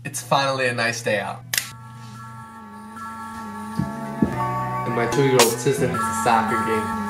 It's finally a nice day out. And my 2-year-old sister has a soccer game.